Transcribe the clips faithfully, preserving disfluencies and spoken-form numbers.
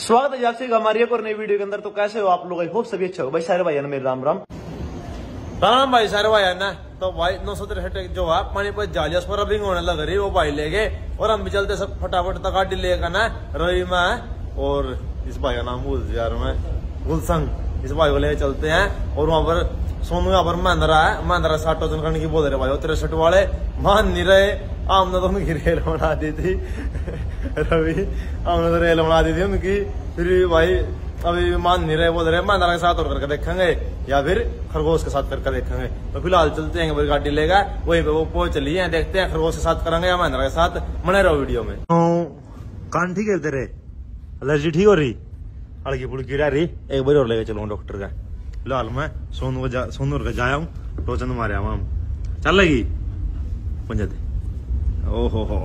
स्वागत है आपसे हमारी एक और नई वीडियो के अंदर। तो कैसे हो आप लोग? आई होप सभी अच्छा हो भाई। सारे भाई ना मेरे राम राम राम भाई सारे भाई ना। तो भाई नौ सौ तिरसठ जो है पानी पर जालिया पर अभी होने लग रही वो भाई ले गए और हम भी चलते सब फटाफट तक गाड़ी लेकर ना रवि में और इस भाई का नाम भूल यार मैं गुलसंग इस भाई को लेकर चलते हैं। और वहां पर सोनू यहाँ पर महिंद्रा है, महिंद्रा साठ टोजन करने की बोल रहे भाई तिरसठ वाले मान नहीं रहे। हमने तो उनकी रेल बना दी थी रवि हमने तो रेल बना दी थी उनकी। फिर भाई अभी मान नहीं रहे, बोल रहे महिंद्रा के साथ और करके देखेंगे या फिर खरगोश के साथ करके देखेंगे। तो फिलहाल चलते हैं, गाड़ी लेगा वहीं पे वो पहुंच चली है, देखते हैं खरगोश के साथ करेंगे या महिंद्रा के साथ। बने रहो वीडियो में। कान ठीक है तेरे? एलर्जी ठीक हो रही? हल्की फुल्की रह रही? एक बार और लेके चलो डॉक्टर का। फिलहाल मैं सोनू को सोनू का जाया हूँ, टोचन मारे हम चल लगी पंजाते। ओहो हो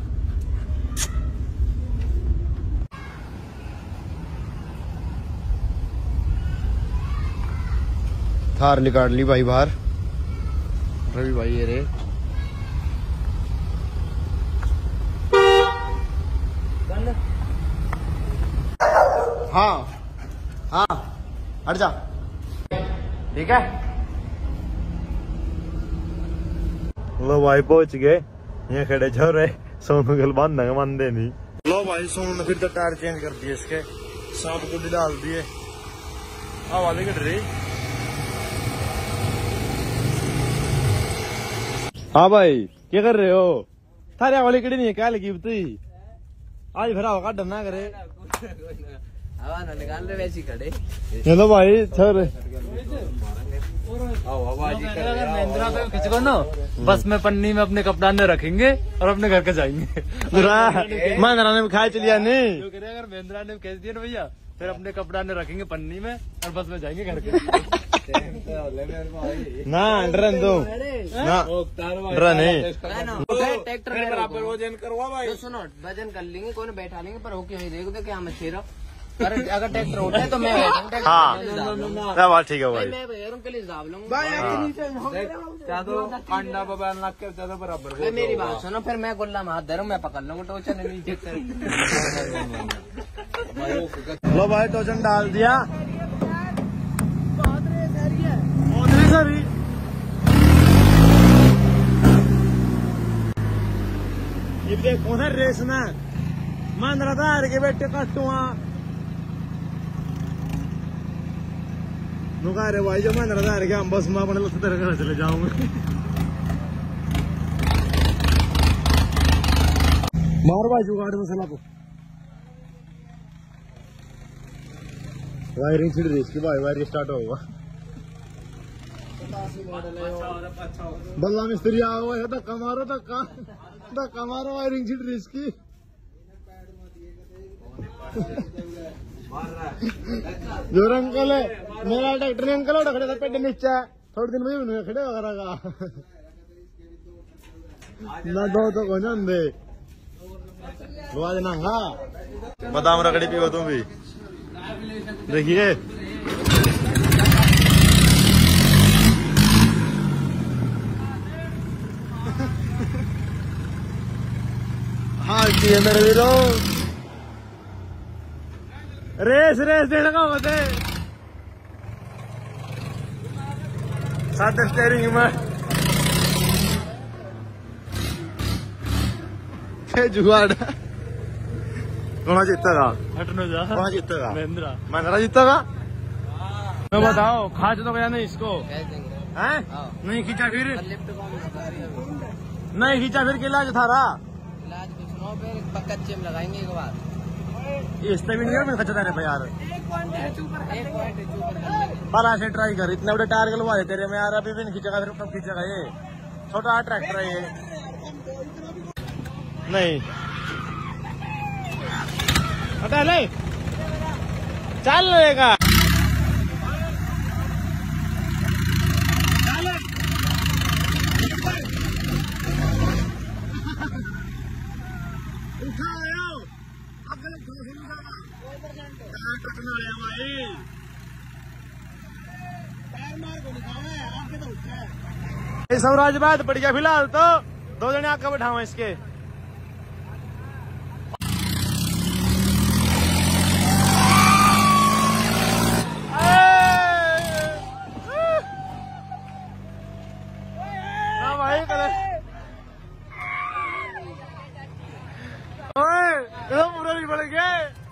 थार निकाल ली भाई बाहर। रवि भाई ये रे हाँ हाँ हट जा ठीक है। लो भाई पहुंच गए, यहाँ खड़े जा रहे सोनू गल बांध मानते नहीं। लो भाई सोनू ने फिर तो टायर चेंज कर दिए, इसके सांप को डाल दिए। आवाज कट रही। हाँ भाई क्या कर रहे हो? थारे वाली कड़ी नहीं है क्या लगी बती? आज भरा होगा डरना करे निकाल रहे वैसी खड़े। चलो भाई सर महिंद्रा पे खिंचको ना, बस में पन्नी में अपने कप्तान ने रखेंगे और अपने घर के जाएंगे। महिंद्रा ने खाए चलिया नहीं जो करेगा अगर महिंद्रा ने कह दिया ना भैया, फिर अपने कप्तान ने रखेंगे पन्नी में और बस में जाएंगे घर के। ना डरन दो ना डरा नहीं। ट्रैक्टर बराबर वजन करवा भाई। सुनो वजन कर लेंगे, कोई बैठा लेंगे, पर हो क्यों देख दे क्या मत छेरा। अगर ट्रैक्टर उठे तो मैं हाँ बात ठीक है भाई। मैं के लिए हिसाब लूंगा बराबर। मेरी बात सुनो, फिर मैं गुल्ला में हाथ धरूं, मैं पकड़ लूंगा टोचन नीचे। लो भाई टोचन डाल दिया। सरी ये देखो ना रेस ना महिंद्रा था के बेटे कटुआ नुका रे भाई। जो महिंद्रा था के हम बस में अपने लोग तरह चले जाऊंगे। मार भाई जुगाड़ मसाला को वायरिंग छिड़ रही इसकी भाई। वायरिंग स्टार्ट होगा। बल्ला मिस्त्री आ हुआ है, धक्का मारो धक्का धक्का मारो। वायरिंग छिड़ रही इसकी। जो अंकल है मेरा ट्रैक्टर अंकल उठा खड़े था पेड़ नीचे थोड़े दिन में खड़े वगैरह का ना दो तो को दे आज नंगा बादाम रगड़ी पियो तुम भी। देखिए हाँ जी है मेरे वीरो। रेस रेस देने का होते साथ स्टेयरिंग में जुगाड़ कौन जीतेगा? हटने जा। कौन जीतेगा? महिंद्रा। महिंद्रा जीतेगा। तो बताओ खाच तो गया नहीं इसको हैं? नहीं खींचा फिर नहीं खींचा फिर किला थारा इलाज कुछ नो पे कच्चे में लगाएंगे एक बार। इस तभी नहीं में खचा रहे यार। बाला से ट्राई कर, इतने बड़े टायर गलवा देते रे मैं यार। अभी भी नहीं खींचेगा, फिर कब खींचेगा? ये छोटा ट्रैक्टर है ये। नहीं हटा ले चल लेगा। स्वराज बात पड़ गया। फिलहाल तो दो जने आके बैठाओ इसके। सही करे ओए ये पूरा नहीं बढ़ गया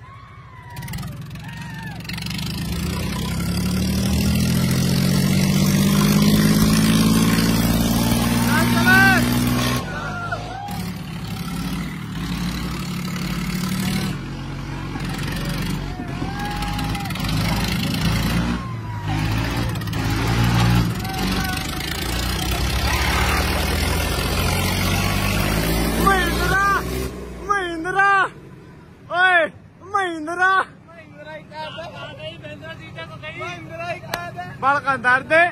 बालकानदार दे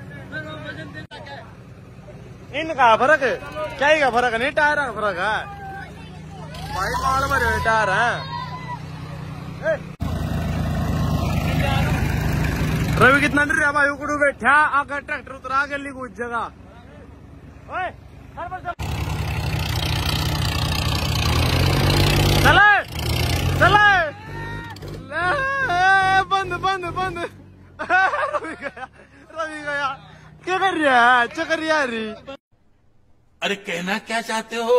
इनका फर्क क्या ही का फर्क नहीं टायर का फर्क है भाई माल भरे टायर है रवि कितना डर रहा भाई उकड़ू बैठा आगे ट्रैक्टर उतरा गली कुछ जगह चले चले बंद बंद बंद रवि गया रवि गया क्या कर रहा है चक्कर यारी अरे कहना क्या चाहते हो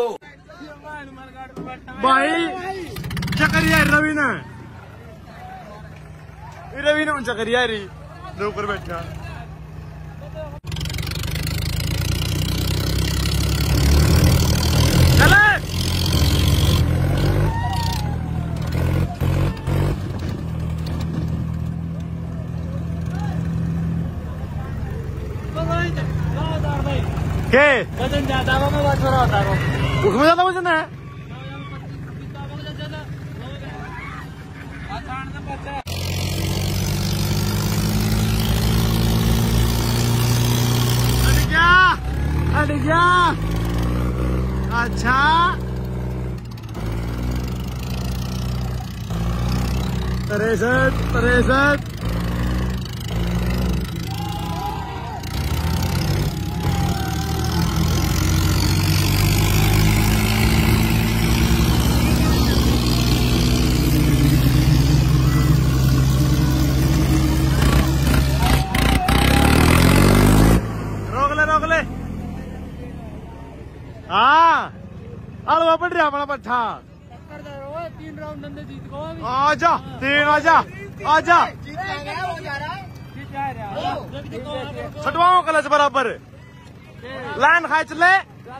भाई चक्कर यार रवि ने रवि ने चक्कर यारी ऊपर बैठा चले के वजन ज्यादा हो मैं बात हो रहा होता हूँ उसमें ज्यादा वजन है अरे क्या अरे क्या अच्छा तिरसठ तिरसठ हाँ अलवा पड़ रहा बड़ा पट्ठा तीन राउंड अंदर जीत गो आजा तीन आजा आजा छटवाओ कलच बराबर लाइन खाए चले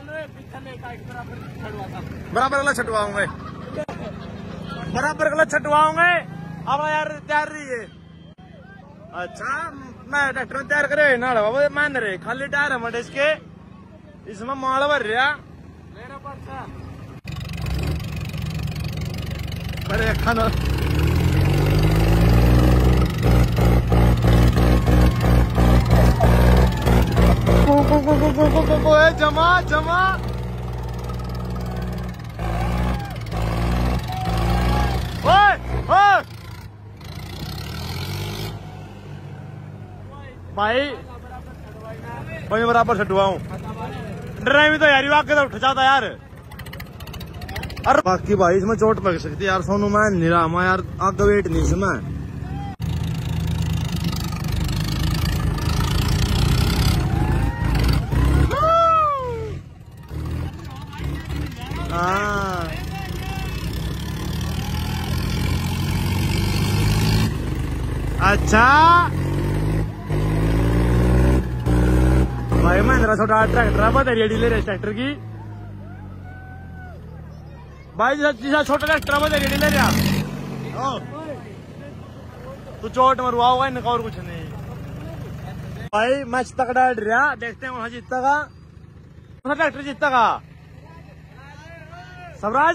बराबर कलच छटवाऊंगे बराबर कलच छटवाऊंगे अब यार तैयार रही है अच्छा मैं ट्रैक्टर में तैयार करे ना बाबा मान रहे खाली टायर है मटे इसके इसमें माल भर रहा अरे खाना जमा जमा ओए ओए भाई भाई बराबर छटवाऊं ड्राइव तो यार वाकई तो उठ जाता यार अरे बाकी भाई इसमें चोट लग सकती है यार सोनू मैं निरामा यार आगे वेट नहीं इसमें हाँ अच्छा भाई महिंद्रा छोटा ट्रैक्टर है बता डीलर है ट्रैक्टर की भाई जैसा छोटा ट्रैक्टर बता डीलर यार तू चोट मरवा होगा इनका और कुछ नहीं भाई मैच तकड़ा रहा देखते हैं वहां जीतता का ट्रैक्टर जीतता का सबराज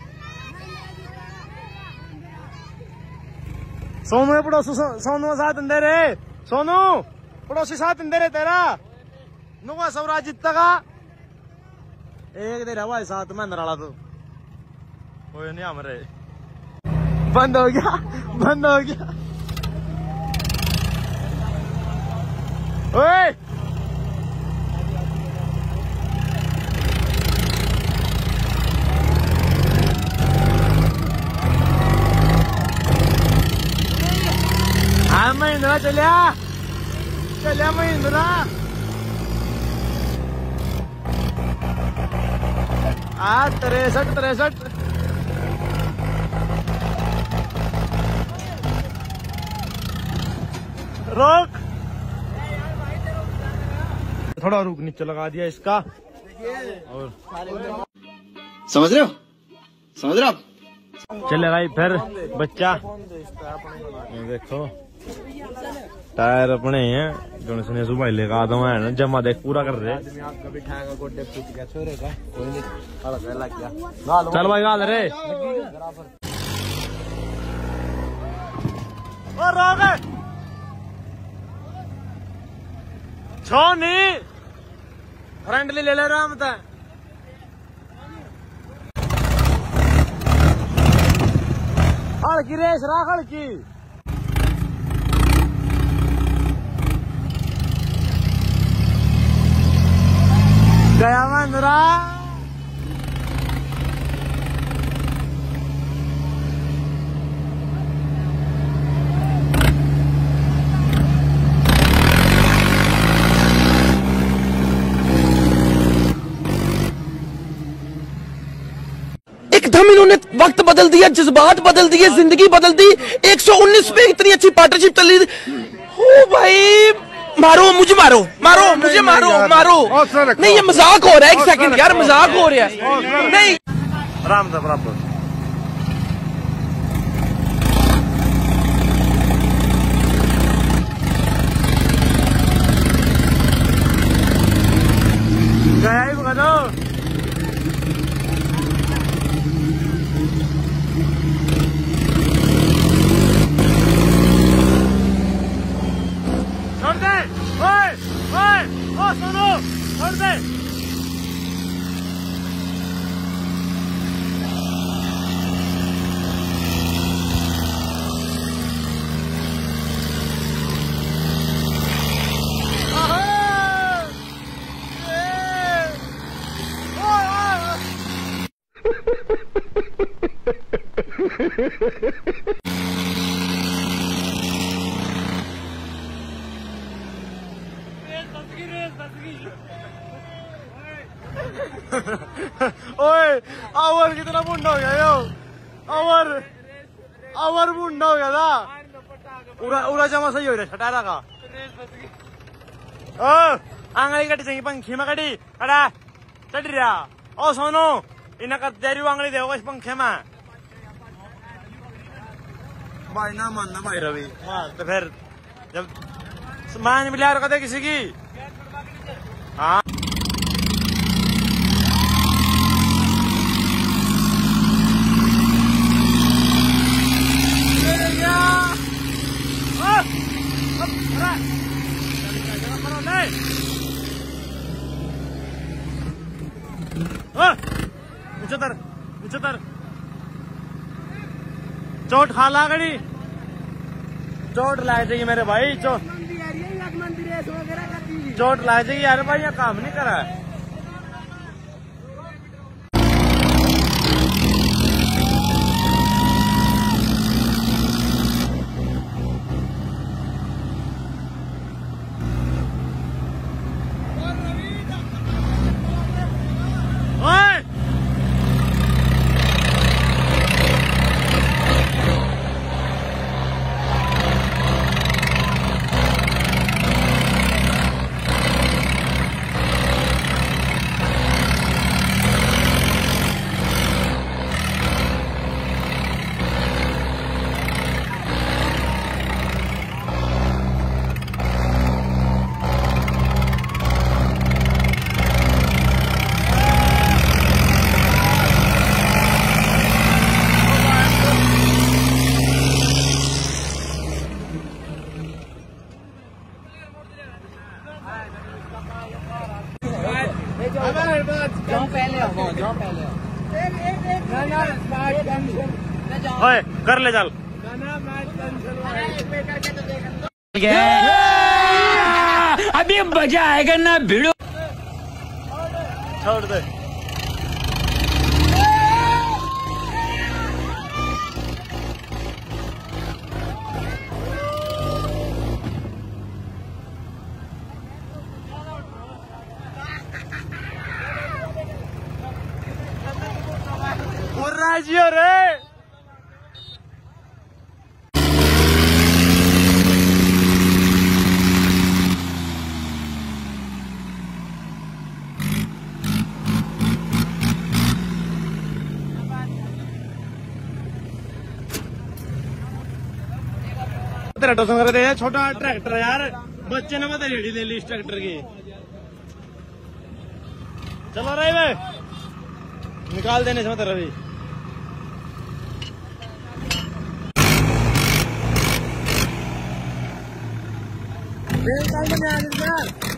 सोनू पड़ोसी सोनू साथ अंदर है सोनू पड़ोसी साथ अंदर है तेरा नुआ स्वराज जीतता का एक दे रहा साथ में अंदर आला तो कोई नहीं हमारे बंद हो गया बंद हो गया ओए हाँ महिंद्रा चलिया चलिया महिंद्रा आ तिरसठ तिरसठ रोक थोड़ा रुक नीचे लगा दिया इसका और समझ रहे हो समझ रहे हो आप चले भाई फिर बच्चा ये देखो टायर अपने हैं जो इसने सुबह लेकर आता है ना जमा देख पूरा कर रहे चल भाई गाल रे और रोक छो नहीं फ्रेंडली ले ले रहा हम तो हल्की रेस राख हल्की गया मंदरा एकदम इन्होंने वक्त बदल दिया, जज्बात बदल दिए, जिंदगी बदल दी। एक सौ उन्नीस पे इतनी अच्छी पार्टनरशिप चल रही थी। ओ भाई मारो मुझे, मारो मारो मुझे, मारो मारो। नहीं ये मजाक हो रहा है, एक सेकंड यार मजाक हो रहा है। नहीं आराम से बराबर गया ही बता दो। छोड़ दे, ओए ओए ओ सुनो, छोड़ दे। ओए आवर कितना बुंडा हो गया यो, आवर आवर बुंडा हो गया था। उरा उरा जमा सही हो रहा छटारा का ओ आंगली कटी चाहिए पंखी में कटी कड़ा चढ़ रहा। ओ सोनू इन्हें का तेरी आंगली देखो इस पंखे में भाई ना मानना भाई रवि। हाँ तो फिर जब मान मिला रखा किसी की। हाँ उच्चतर उच्चतर चोट खा ला गड़ी, चोट लाग जाएगी मेरे भाई, चोट चोट लाग जाएगी यार भाई, ये काम नहीं करा है। ओए कर ले चल अभी मजा आएगा ना भिड़ो। छोड़ दे जियो रे। तेरा टोसन कर दे छोटा ट्रैक्टर यार, बच्चे ने मैं रेडी ले ली इस ट्रैक्टर की। चलो रही भाई निकाल देने से तेरा भी